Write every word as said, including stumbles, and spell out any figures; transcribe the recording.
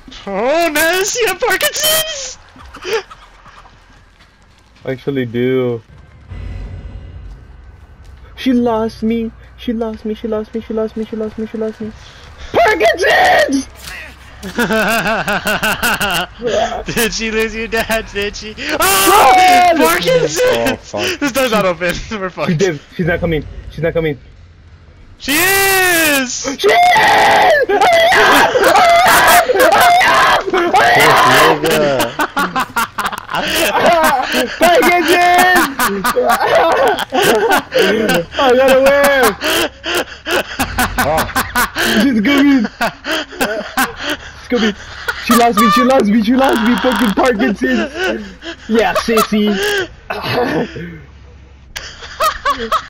Oh, Ness, you have Parkinson's! I actually do. She lost me. She lost me. She lost me. She lost me. She lost me. She lost me. Parkinson's! Did she lose your dad? Did she? Oh! Parkinson's! Oh, fuck. This door's not open. We're fucked. She did. She's not coming. She's not coming. She is! She is! Hurry up! Hurry up! Hurry up! Parkinson's! I gotta win! Oh. She's coming! She's coming! She lost me! She lost me! She lost me! Fucking Parkinson's! Yeah, sissy!